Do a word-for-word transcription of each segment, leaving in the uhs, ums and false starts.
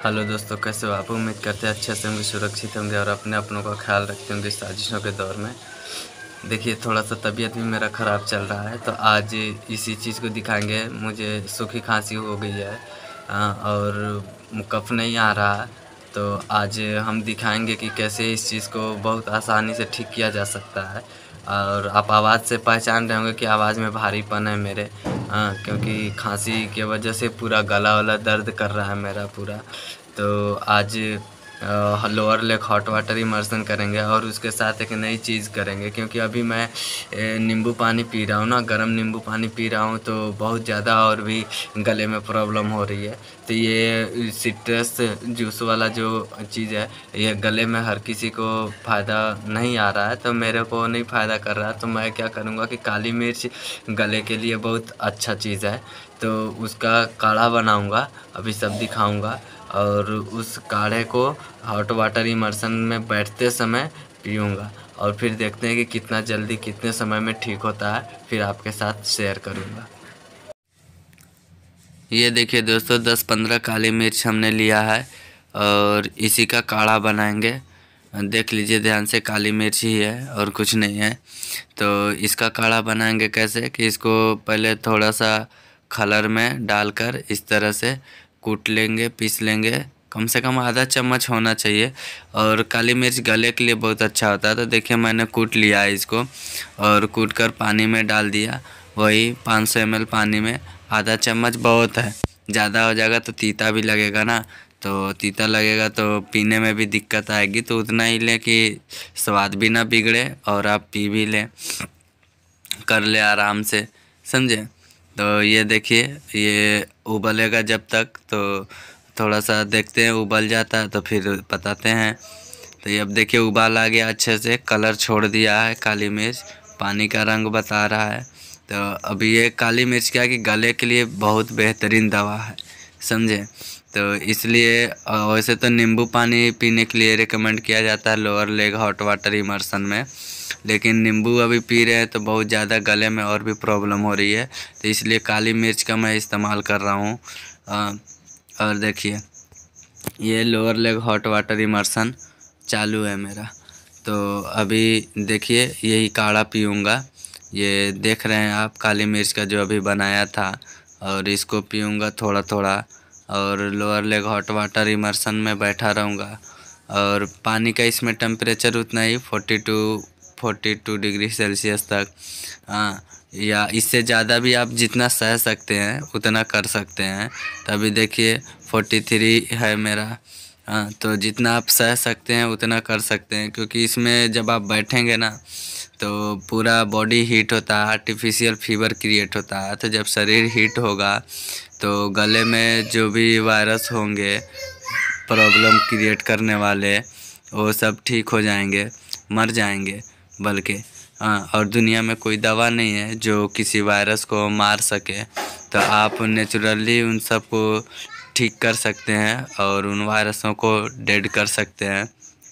Hello दोस्तों, कैसे हो आप? उम्मीद करते हैं अच्छे से होंगे, सुरक्षित होंगे और अपने अपनों का ख्याल रखते होंगे साजिशों के दौर में। देखिए, थोड़ा सा तबीयत भी मेरा ख़राब चल रहा है, तो आज इसी चीज़ को दिखाएंगे। मुझे सूखी खांसी हो गई है अ, और कफ नहीं आ रहा, तो आज हम दिखाएंगे कि कैसे इस चीज़ को बहुत आसानी से ठीक किया जा सकता है। और आप आवाज़ से पहचान रहे होंगे कि आवाज़ में भारीपन है मेरे, हाँ, क्योंकि खांसी की वजह से पूरा गला वाला दर्द कर रहा है मेरा पूरा। तो आज uh, lower leg hot water immersion करेंगे और उसके साथ एक नई चीज़ करेंगे, क्योंकि अभी मैं ए, नींबू पानी पी रहा हूँ ना, गर्म नींबू पानी पी रहा हूँ, तो बहुत ज़्यादा और भी गले में प्रॉब्लम हो रही है। तो ये सिट्रस जूस वाला जो चीज़ है, ये गले में हर किसी को फ़ायदा नहीं आ रहा है, तो मेरे को नहीं फ़ायदा कर रहा है। तो मैं क्या करूँगा कि काली मिर्च गले के लिए बहुत अच्छा चीज़ है, तो उसका काढ़ा बनाऊँगा, अभी सब दिखाऊँगा। और उस काढ़े को हॉट वाटर इमर्शन में बैठते समय पीऊँगा और फिर देखते हैं कि कितना जल्दी कितने समय में ठीक होता है, फिर आपके साथ शेयर करूँगा। ये देखिए दोस्तों, दस पंद्रह काली मिर्च हमने लिया है और इसी का काढ़ा बनाएंगे। देख लीजिए ध्यान से, काली मिर्च ही है और कुछ नहीं है। तो इसका काढ़ा बनाएंगे कैसे कि इसको पहले थोड़ा सा खलर में डालकर इस तरह से कूट लेंगे, पीस लेंगे। कम से कम आधा चम्मच होना चाहिए और काली मिर्च गले के लिए बहुत अच्छा होता है। तो देखिए मैंने कूट लिया है इसको और कूट कर पानी में डाल दिया, वही पाँच सौ एम एल पानी में। आधा चम्मच बहुत है, ज़्यादा हो जाएगा तो तीता भी लगेगा ना, तो तीता लगेगा तो पीने में भी दिक्कत आएगी। तो उतना ही लें कि स्वाद भी ना बिगड़े और आप पी भी लें, कर ले आराम से, समझे। तो ये देखिए, ये उबलेगा जब तक, तो थोड़ा सा देखते हैं, उबल जाता है तो फिर बताते हैं। तो ये अब देखिए उबाल आ गया, अच्छे से कलर छोड़ दिया है काली मिर्च, पानी का रंग बता रहा है। तो अभी ये काली मिर्च क्या है कि गले के लिए बहुत बेहतरीन दवा है, समझे। तो इसलिए अ, वैसे तो नींबू पानी पीने के लिए रिकमेंड किया जाता है lower leg hot water immersion में, लेकिन नींबू अभी पी रहे हैं तो बहुत ज़्यादा गले में और भी प्रॉब्लम हो रही है, तो इसलिए काली मिर्च का मैं इस्तेमाल कर रहा हूँ। अ, और देखिए ये lower leg hot water immersion चालू है मेरा। तो अभी देखिए यही काढ़ा पीऊँगा, ये देख रहे हैं आप, काली मिर्च का जो अभी बनाया था, और इसको पीऊँगा थोड़ा थोड़ा और lower leg hot water immersion में बैठा रहूँगा। और पानी का इसमें टेम्परेचर उतना ही forty two forty two degree Celsius तक, हाँ, या इससे ज़्यादा भी आप जितना सह सकते हैं उतना कर सकते हैं। तभी देखिए फोर्टी थ्री है मेरा, हाँ, तो जितना आप सह सकते हैं उतना कर सकते हैं, क्योंकि इसमें जब आप बैठेंगे ना तो पूरा बॉडी हीट होता है, आर्टिफिशियल फीवर क्रिएट होता है। तो जब शरीर हीट होगा तो गले में जो भी वायरस होंगे प्रॉब्लम क्रिएट करने वाले, वो सब ठीक हो जाएंगे, मर जाएंगे बल्कि, हाँ। और दुनिया में कोई दवा नहीं है जो किसी वायरस को मार सके, तो आप नेचुरली उन सब को ठीक कर सकते हैं और उन वायरसों को डेड कर सकते हैं।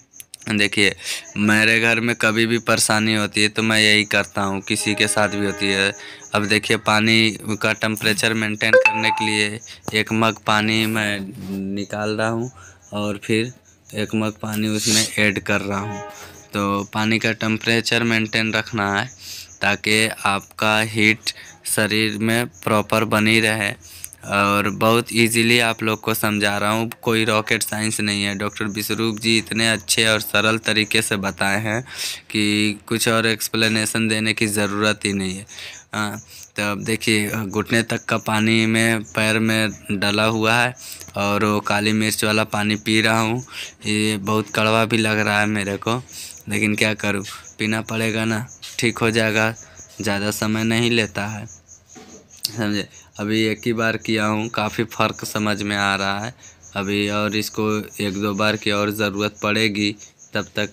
देखिए मेरे घर में कभी भी परेशानी होती है तो मैं यही करता हूँ, किसी के साथ भी होती है। अब देखिए पानी का टेम्परेचर मेंटेन करने के लिए एक मग पानी मैं निकाल रहा हूँ और फिर एक मग पानी उसमें ऐड कर रहा हूँ। तो पानी का टेम्परेचर मेंटेन रखना है ताकि आपका हीट शरीर में प्रॉपर बनी रहे। और बहुत इजीली आप लोग को समझा रहा हूँ, कोई रॉकेट साइंस नहीं है। डॉक्टर विश्वरूप जी इतने अच्छे और सरल तरीके से बताए हैं कि कुछ और एक्सप्लेनेशन देने की ज़रूरत ही नहीं है, हाँ। तो अब देखिए घुटने तक का पानी में पैर में डला हुआ है और वो काली मिर्च वाला पानी पी रहा हूँ। ये बहुत कड़वा भी लग रहा है मेरे को, लेकिन क्या करूँ, पीना पड़ेगा ना, ठीक हो जाएगा, ज़्यादा समय नहीं लेता है, समझे। अभी एक ही बार किया हूँ, काफ़ी फ़र्क समझ में आ रहा है अभी, और इसको एक दो बार की और ज़रूरत पड़ेगी, तब तक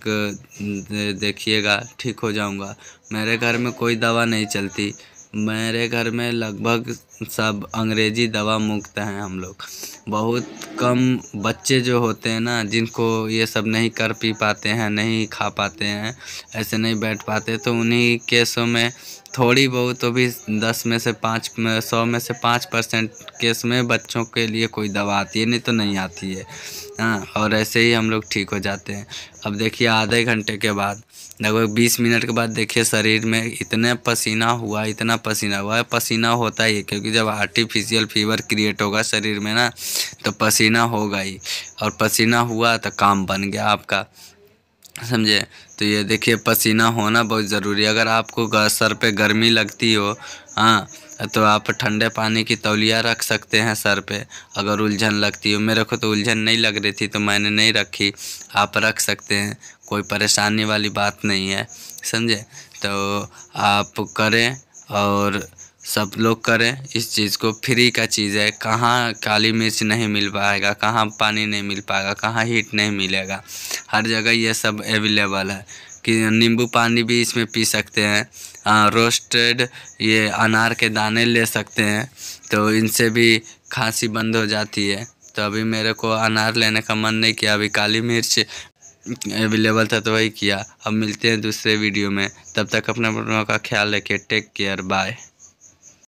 देखिएगा ठीक हो जाऊँगा। मेरे घर में कोई दवा नहीं चलती, मेरे घर में लगभग सब अंग्रेज़ी दवा मुक्त हैं हम लोग, बहुत कम बच्चे जो होते हैं ना, जिनको ये सब नहीं कर पी पाते हैं, नहीं खा पाते हैं, ऐसे नहीं बैठ पाते, तो उन्हीं केसों में थोड़ी बहुत तो भी दस में से पाँच में सौ में से पाँच परसेंट केस में बच्चों के लिए कोई दवा आती है, नहीं तो नहीं आती है। हाँ, और ऐसे ही हम लोग ठीक हो जाते हैं। अब देखिए आधे घंटे के बाद, लगभग बीस मिनट के बाद देखिए शरीर में इतने पसीना हुआ, इतना पसीना हुआ है। पसीना होता ही है, क्योंकि जब आर्टिफिशियल फीवर क्रिएट होगा शरीर में ना, तो पसीना होगा ही, और पसीना हुआ तो काम बन गया आपका, समझे। तो ये देखिए पसीना होना बहुत ज़रूरी है। अगर आपको सर पे गर्मी लगती हो, हाँ, तो आप ठंडे पानी की तौलिया रख सकते हैं सर पे। अगर उलझन लगती हो, मेरे को तो उलझन नहीं लग रही थी तो मैंने नहीं रखी, आप रख सकते हैं, कोई परेशानी वाली बात नहीं है, समझे। तो आप करें और सब लोग करें इस चीज़ को। फ्री का चीज़ है, कहाँ काली मिर्च नहीं मिल पाएगा, कहाँ पानी नहीं मिल पाएगा, कहाँ हीट नहीं मिलेगा, हर जगह ये सब अवेलेबल है। कि नींबू पानी भी इसमें पी सकते हैं, हाँ, रोस्टेड ये अनार के दाने ले सकते हैं, तो इनसे भी खांसी बंद हो जाती है। तो अभी मेरे को अनार लेने का मन नहीं किया, अभी काली मिर्च अवेलेबल था तो वही किया। अब मिलते हैं दूसरे वीडियो में, तब तक अपना अपनों का ख्याल रखिए। Take care, bye.